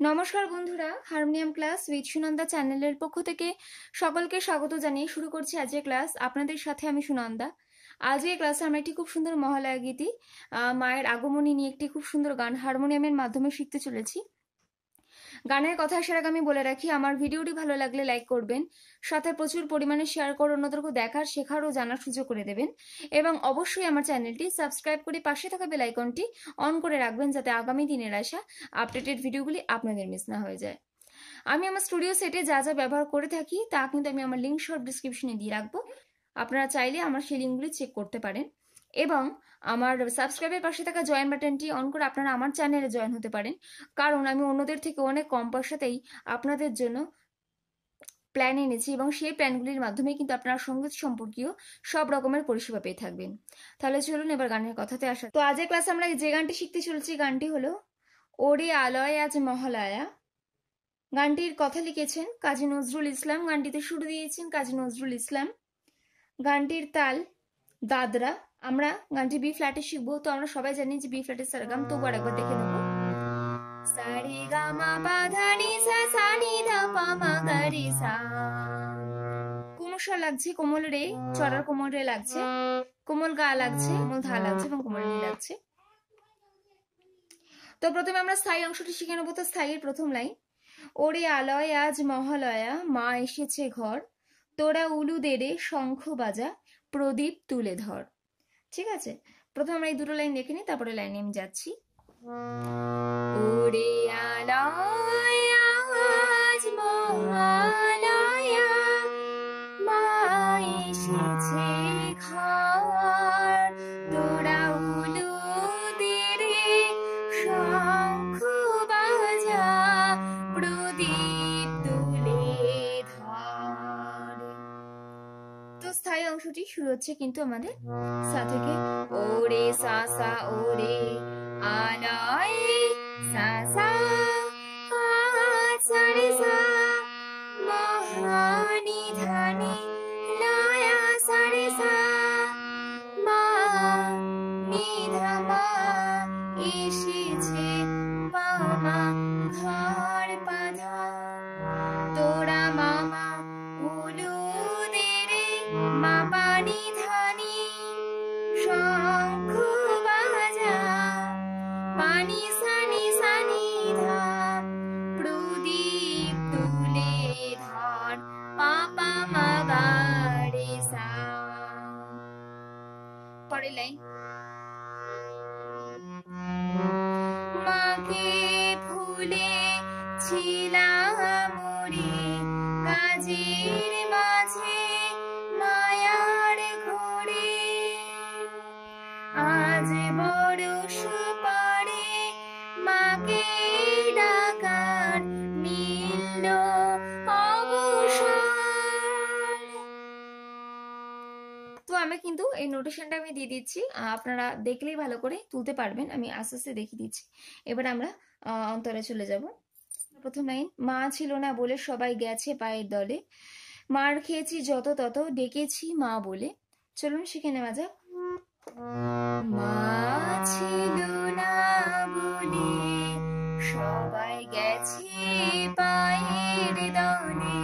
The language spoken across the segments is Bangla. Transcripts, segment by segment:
নমস্কার বন্ধুরা, হারমোনিয়াম ক্লাস উইথ সুনন্দা চ্যানেলের পক্ষ থেকে সকলকে স্বাগত জানিয়ে শুরু করছি আজকের ক্লাস। আপনাদের সাথে আমি সুনন্দা। আজকের ক্লাসে আমরা একটি খুব সুন্দর মহালয়া গীতি, মায়ের আগমনী নিয়ে একটি খুব সুন্দর গান হারমোনিয়ামের মাধ্যমে শিখতে চলেছি। গানের কথা আসার আগে আমি বলে রাখি, আমার ভিডিওটি ভালো লাগলে লাইক করবেন, সাথে প্রচুর পরিমাণে শেয়ার করে অন্যদেরকে দেখার, শেখার ও জানার সুযোগ করে দেবেন, এবং অবশ্যই আমার চ্যানেলটি সাবস্ক্রাইব করে পাশে থাকা বেল আইকনটি অন করে রাখবেন, যাতে আগামী দিনের আসা আপডেটেড ভিডিওগুলি আপনাদের মিস না হয়ে যায়। আমি আমার স্টুডিও সেটে যা যা ব্যবহার করে থাকি তা কিন্তু আমি আমার লিঙ্ক শর্ট ডিসক্রিপশনে দিয়ে রাখবো। আপনারা চাইলে আমার সেই লিঙ্কগুলি চেক করতে পারেন, এবং আমার সাবস্ক্রাইবের পাশে থাকা জয়েন বাটনটি অন করে আপনারা আমার চ্যানেলে জয়েন হতে পারেন, কারণ আমি অন্যদের থেকে অনেক কম পয়সাতেই আপনাদের জন্য প্ল্যান এনেছি, এবং সেই প্ল্যানগুলির মাধ্যমে কিন্তু আপনারা সঙ্গীত সম্পর্কীয় সব রকমের পরিষেবা পেয়ে থাকবেন। তাহলে চলুন এবার গানের কথাতে আসা। তো আজকের ক্লাসে আমরা যে গানটি শিখতে চলেছি, গানটি হলো ওরে আলয় আজ মহালয়া। গানটির কথা লিখেছেন কাজী নজরুল ইসলাম, গানটিতে সুর দিয়েছেন কাজী নজরুল ইসলাম। গানটির তাল দাদরা। আমরা গানটি বি ফ্ল্যাটে শিখবো, তো আমরা সবাই জানি যে বি ফ্ল্যাটের সারেগাম, তবু আরেকবার দেখে নেবো। সারে গা মা পা ধা নি সা সা নি ধা পা মা গা রে সা। কোমল লাগছে, কোমল রে, চড়ার কোমল রে লাগছে, কোমল গা লাগছে, কোমল ধা লাগছে এবং কোমল নি লাগছে। তো প্রথমে আমরা স্থায়ী অংশটি শিখে নেবো। তো স্থায়ীর প্রথম লাইন, ওরে আলয় আজ মহালয়া, মা এসেছে ঘর, তোরা উলু দেরে শঙ্খ বাজা, প্রদীপ তুলে ধর। ঠিক আছে, প্রথমে আমরা এই দুটো লাইন দেখে নিই, তারপরে লাইনে আমি যাচ্ছি। ওরে আলয় আজ মহালয়া, মা এসেছে ঘর, তোরা উলু দেরে শঙ্খ বাজা, প্রদীপ তুলে ধর। তো স্থায়ী অংশটি শুরু হচ্ছে কিন্তু আমাদের সা থেকে। ওরে সা সা ওরে আলয় সা সা সা রে সা, মহানি ধানি লয়া সা রে সা, মা নি ধা মা এসেছে মামা ঘর বাঁধা, তোরা মামা উলু দেরে মা পানি ধানি শঙ্খ বাজা, পানি সানি সানি ধা, প্রদীপ তুলে ধর, পাপা মা গা রে সা। পরের লাইন, মাকে ভুলে ছিলাম রে কাজের মাঝে মায়ার ঘরে, আজ বড় সুপারে মাকে ডাকার মিলল অবসর। তো আমি কিন্তু এই নোটেশনটা আমি দিয়ে দিচ্ছি, আপনারা দেখলেই ভালো করে তুলতে পারবেন, আমি আস্তে আস্তে দেখিয়ে দিচ্ছি। এবার আমরা অন্তরে চলে যাব। প্রথম লাইন, মা ছিল না বলে সবাই গেছে পায়ের দলে, মার খেয়েছি যত তত ডেকেছি মা বলে। চলুন শিখে নেওয়া যাক। মা ছিল না বলে সবাই গেছে পায়ের দলে,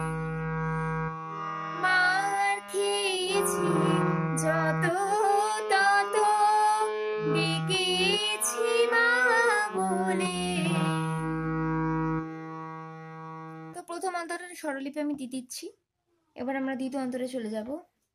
মার খেয়েছি যত তত ডেকেছি মা বলে। তো প্রথম অন্তরের স্বরলিপি আমি দিয়ে দিচ্ছি। এবার আমরা দ্বিতীয় অন্তরে চলে যাব।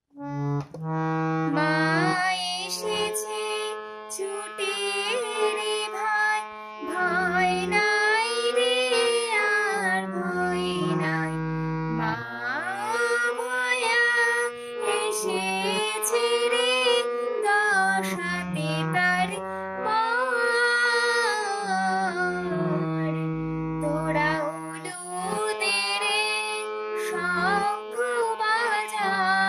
মা এসেছে ছুটে রে ভাই, ভয় নাই রে আর ভয় নাই, মা ভয়া এসেছে রে দশাতে তার পর, তোরা উলু দেরে শঙ্খ বাজা,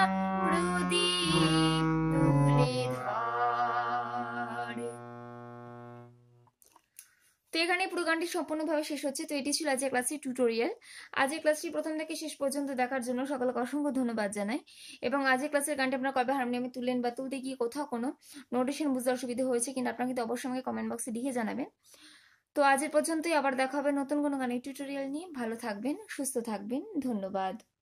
প্রদীপ তুলে ধর। তো এখানে পুরো গানটি সম্পূর্ণভাবে শেষ হচ্ছে। তো এটি ছিল আজকের ক্লাসের টিউটোরিয়াল। আজকের ক্লাসটি প্রথম থেকে শেষ পর্যন্ত দেখার জন্য সকলকে অসংখ্য ধন্যবাদ জানাই। এবং আজকের ক্লাসের গানটি আপনারা কবে হারমোনিয়ামে তুললেন বা তুলতে গিয়ে কোথাও কোনো নোটেশন বুঝতে অসুবিধা হয়েছে কিনা আপনারা কিন্তু অবশ্যই আমাকে কমেন্ট বক্সে লিখে জানাবেন। তো আজ এ পর্যন্তই, আবার দেখা হবে নতুন কোনো গানের টিউটোরিয়াল নিয়ে। ভালো থাকবেন, সুস্থ থাকবেন, ধন্যবাদ।